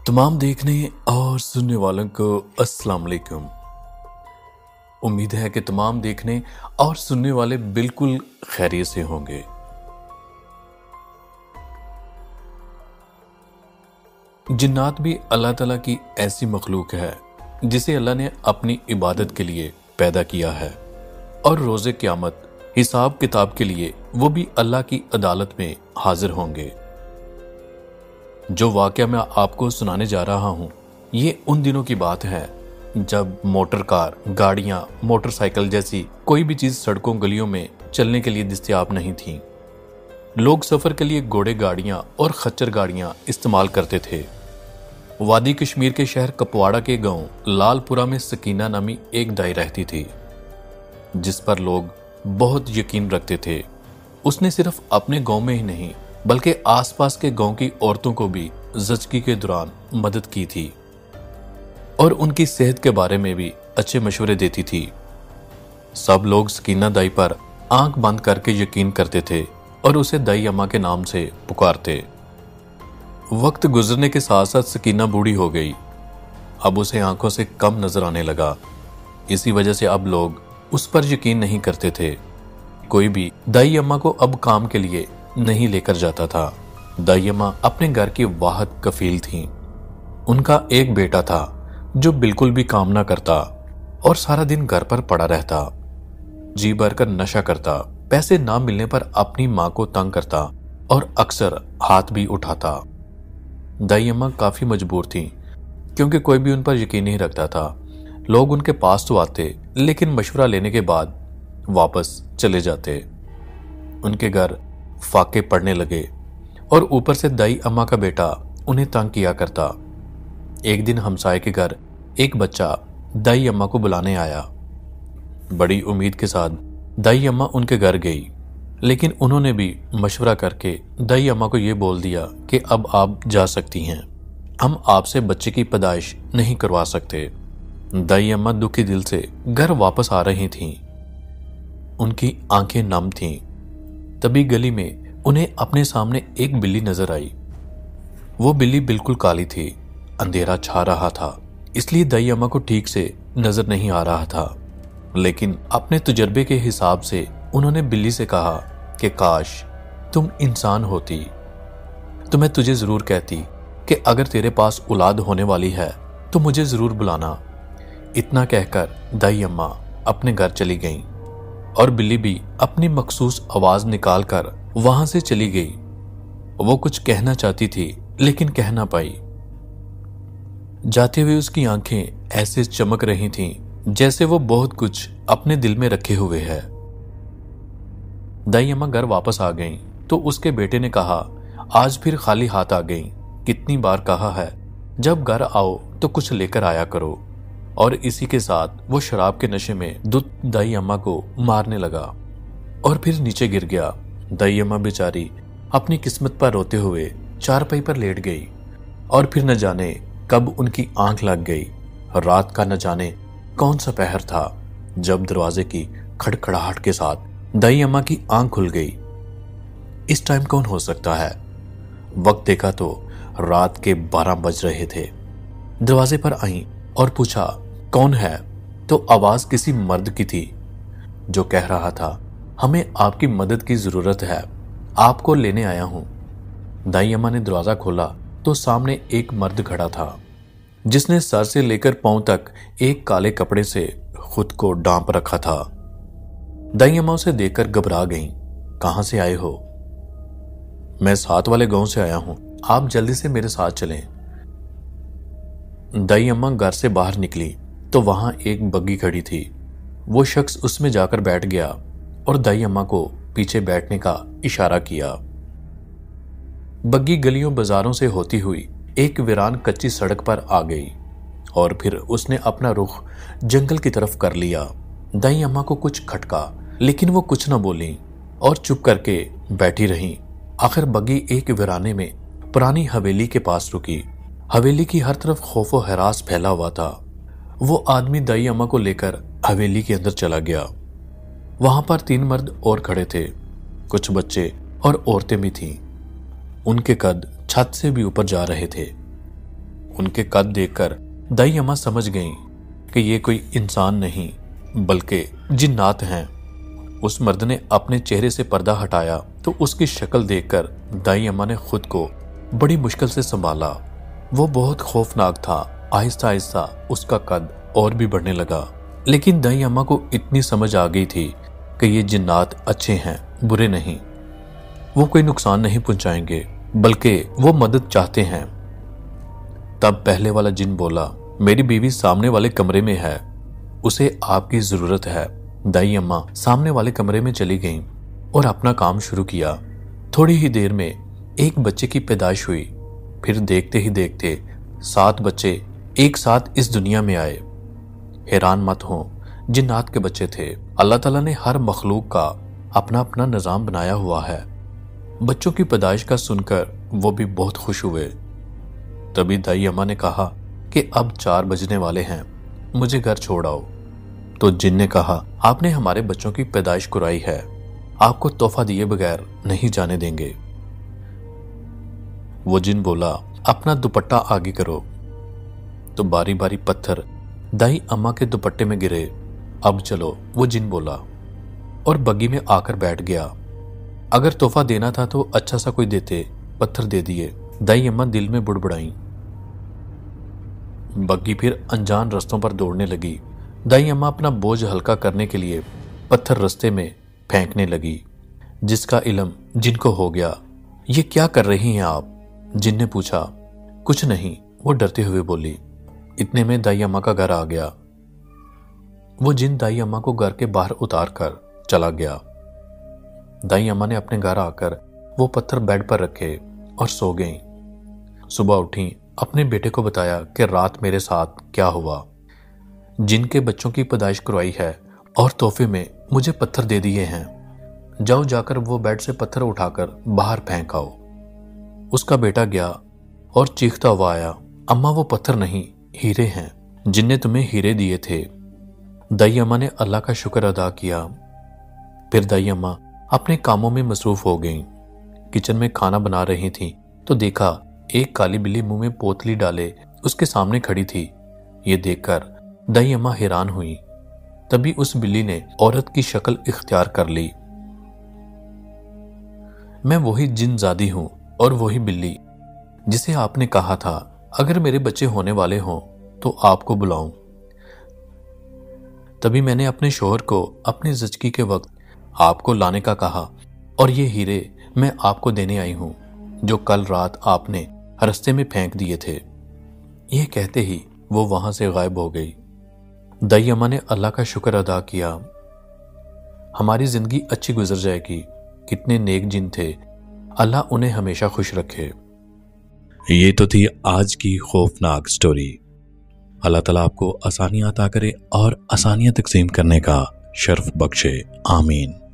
तमाम देखने और सुनने वालों को अस्सलाम वालेकुम। उम्मीद है कि तमाम देखने और सुनने वाले बिल्कुल खैरियत से होंगे। जिन्नात भी अल्लाह ताला की ऐसी मखलूक है जिसे अल्लाह ने अपनी इबादत के लिए पैदा किया है और रोज़े क़यामत हिसाब किताब के लिए वो भी अल्लाह की अदालत में हाजिर होंगे। जो वाक़या मैं आपको सुनाने जा रहा हूँ ये उन दिनों की बात है जब मोटर कार, गाड़ियाँ, मोटरसाइकिल जैसी कोई भी चीज़ सड़कों गलियों में चलने के लिए दस्तयाब नहीं थी। लोग सफ़र के लिए घोड़े गाड़ियाँ और खच्चर गाड़ियाँ इस्तेमाल करते थे। वादी कश्मीर के शहर कपवाड़ा के गांव लालपुरा में सकीना नामी एक दाई रहती थी जिस पर लोग बहुत यकीन रखते थे। उसने सिर्फ अपने गांव में ही नहीं बल्कि आसपास के गांव की औरतों को भी ज़चगी के दौरान मदद की थी और उनकी सेहत के बारे में भी अच्छे मशवरे देती थी। सब लोग सकीना दाई पर आंख बंद करके यकीन करते थे और उसे दाई अम्मा के नाम से पुकारते। वक्त गुजरने के साथ साथ सकीना बूढ़ी हो गई। अब उसे आंखों से कम नजर आने लगा। इसी वजह से अब लोग उस पर यकीन नहीं करते थे। कोई भी दाई अम्मा को अब काम के लिए नहीं लेकर जाता था। दाई अम्मा अपने घर की वाहद कफील थीं। उनका एक बेटा था जो बिल्कुल भी काम ना करता और सारा दिन घर पर पड़ा रहता, जी भरकर नशा करता, पैसे ना मिलने पर अपनी मां को तंग करता और अक्सर हाथ भी उठाता। दाई अम्मा काफी मजबूर थी क्योंकि कोई भी उन पर यकीन नहीं रखता था। लोग उनके पास तो आते लेकिन मशवरा लेने के बाद वापस चले जाते। उनके घर फाके पड़ने लगे और ऊपर से दाई अम्मा का बेटा उन्हें तंग किया करता। एक दिन हमसाये के घर एक बच्चा दाई अम्मा को बुलाने आया। बड़ी उम्मीद के साथ दाई अम्मा उनके घर गई लेकिन उन्होंने भी मशवरा करके दाई अम्मा को यह बोल दिया कि अब आप जा सकती हैं, हम आपसे बच्चे की पैदाइश नहीं करवा सकते। दाई अम्मा दुखी दिल से घर वापस आ रही थीं। उनकी आंखें नम थीं। तभी गली में उन्हें अपने सामने एक बिल्ली नजर आई। वो बिल्ली बिल्कुल काली थी। अंधेरा छा रहा था इसलिए दाई अम्मा को ठीक से नजर नहीं आ रहा था, लेकिन अपने तजुर्बे के हिसाब से उन्होंने बिल्ली से कहा कि काश तुम इंसान होती तो मैं तुझे जरूर कहती कि अगर तेरे पास औलाद होने वाली है तो मुझे जरूर बुलाना। इतना कहकर दाई अम्मा अपने घर चली गईं और बिल्ली भी अपनी मखसूस आवाज निकालकर वहां से चली गई। वो कुछ कहना चाहती थी लेकिन कह ना पाई। जाते हुए उसकी आंखें ऐसे चमक रही थीं जैसे वो बहुत कुछ अपने दिल में रखे हुए है। दाई अम्मा घर वापस आ गईं तो उसके बेटे ने कहा, आज फिर खाली हाथ आ गईं, कितनी बार कहा है जब घर आओ तो कुछ लेकर आया करो। और इसी के साथ वो शराब के नशे में दाई अम्मा को मारने लगा और फिर नीचे गिर गया। दाई अम्मा बेचारी अपनी किस्मत पर रोते हुए चारपाई पर लेट गई और फिर न जाने कब उनकी आंख लग गई। रात का न जाने कौन सा पहर था जब दरवाजे की खड़खड़ाहट के साथ दाई अम्मा की आंख खुल गई। इस टाइम कौन हो सकता है? वक्त देखा तो रात के 12 बज रहे थे। दरवाजे पर आई और पूछा, कौन है? तो आवाज किसी मर्द की थी जो कह रहा था, हमें आपकी मदद की जरूरत है, आपको लेने आया हूं। दाई अम्मा ने दरवाजा खोला तो सामने एक मर्द खड़ा था जिसने सर से लेकर पांव तक एक काले कपड़े से खुद को ढांप रखा था। दाई अम्मा उसे देखकर घबरा गईं। कहां से आए हो? मैं साथ वाले गांव से आया हूं, आप जल्दी से मेरे साथ चलें। दाई अम्मा घर से बाहर निकली तो वहां एक बग्गी खड़ी थी। वो शख्स उसमें जाकर बैठ गया और दाई अम्मा को पीछे बैठने का इशारा किया। बग्गी गलियों बाजारों से होती हुई एक वीरान कच्ची सड़क पर आ गई और फिर उसने अपना रुख जंगल की तरफ कर लिया। दाई अम्मा को कुछ खटका लेकिन वो कुछ न बोली और चुप करके बैठी रही। आखिर बग्गी एक वीराने में पुरानी हवेली के पास रुकी। हवेली की हर तरफ खौफो हरास फैला हुआ था। वो आदमी दाई अम्मा को लेकर हवेली के अंदर चला गया। वहां पर 3 मर्द और खड़े थे, कुछ बच्चे और औरतें भी थीं। उनके कद छत से भी ऊपर जा रहे थे। उनके कद देखकर दाई अम्मा समझ गईं कि ये कोई इंसान नहीं बल्कि जिन्नात हैं। उस मर्द ने अपने चेहरे से पर्दा हटाया तो उसकी शक्ल देखकर दाई अम्मा ने खुद को बड़ी मुश्किल से संभाला। वो बहुत खौफनाक था। आहिस्ता आहिस्ता उसका कद और भी बढ़ने लगा, लेकिन दाई अम्मा को इतनी समझ आ गई थी कि ये जिन्नात अच्छे हैं, बुरे नहीं। वो कोई नुकसान नहीं पहुंचाएंगे बल्कि वो मदद चाहते हैं। तब पहले वाला जिन बोला, मेरी बीवी सामने वाले कमरे में है, उसे आपकी जरूरत है। दाई अम्मा सामने वाले कमरे में चली गईं और अपना काम शुरू किया। थोड़ी ही देर में एक बच्चे की पैदाइश हुई। फिर देखते ही देखते 7 बच्चे एक साथ इस दुनिया में आए। हैरान मत हो, जिन्नात के बच्चे थे। अल्लाह ताला ने हर मखलूक का अपना अपना निजाम बनाया हुआ है। बच्चों की पैदाइश का सुनकर वो भी बहुत खुश हुए। तभी दाई अम्मा ने कहा कि अब 4 बजने वाले हैं, मुझे घर छोड़ आओ। तो जिन ने कहा, आपने हमारे बच्चों की पैदाइश कराई है, आपको तोहफा दिए बगैर नहीं जाने देंगे। वो जिन बोला, अपना दुपट्टा आगे करो। तो बारी बारी पत्थर दाई अम्मा के दुपट्टे में गिरे। अब चलो, वो जिन बोला और बग्गी में आकर बैठ गया। अगर तोहफा देना था तो अच्छा सा कोई देते, पत्थर दे दिए। दाई अम्मा दिल में बुड़बुड़ाई। बग्गी फिर अनजान रास्तों पर दौड़ने लगी। दाई अम्मा अपना बोझ हल्का करने के लिए पत्थर रास्ते में फेंकने लगी, जिसका इल्म जिनको हो गया। ये क्या कर रही हैं आप? जिन ने पूछा। कुछ नहीं, वो डरते हुए बोली। इतने में दाई अम्मा का घर आ गया। वो जिन दाई अम्मा को घर के बाहर उतार कर चला गया। दाई अम्मा ने अपने घर आकर वो पत्थर बेड पर रखे और सो गईं। सुबह उठी, अपने बेटे को बताया कि रात मेरे साथ क्या हुआ। जिनके बच्चों की पैदाइश करवाई है और तोहफे में मुझे पत्थर दे दिए हैं। जाओ, जाकर वो बेड से पत्थर उठाकर बाहर फेंक आओ। उसका बेटा गया और चीखता हुआ आया, अम्मा वो पत्थर नहीं, हीरे हैं, जिनने तुम्हें हीरे दिए थे। दाई अम्मा ने अल्लाह का शुक्र अदा किया। फिर दाई अम्मा अपने कामों में मसरूफ हो गईं। किचन में खाना बना रही थी तो देखा एक काली बिल्ली मुंह में पोतली डाले उसके सामने खड़ी थी। ये देखकर दाई अम्मा हैरान हुई। तभी उस बिल्ली ने औरत की शक्ल इख्तियार कर ली। मैं वही जिनजादी हूं और वही बिल्ली जिसे आपने कहा था अगर मेरे बच्चे होने वाले हों तो आपको बुलाऊं। तभी मैंने अपने शोहर को अपनी ज़िंदगी के वक्त आपको लाने का कहा और ये हीरे मैं आपको देने आई हूं जो कल रात आपने रास्ते में फेंक दिए थे। यह कहते ही वो वहां से गायब हो गई। दाई अम्मा ने अल्लाह का शुक्र अदा किया। हमारी जिंदगी अच्छी गुजर जाएगी। कितने नेक जिन थे, अल्लाह उन्हें हमेशा खुश रखे। ये तो थी आज की खौफनाक स्टोरी। अल्लाह ताला आपको आसानियां अता करे और आसानियां तकसीम करने का शर्फ बख्शे। आमीन।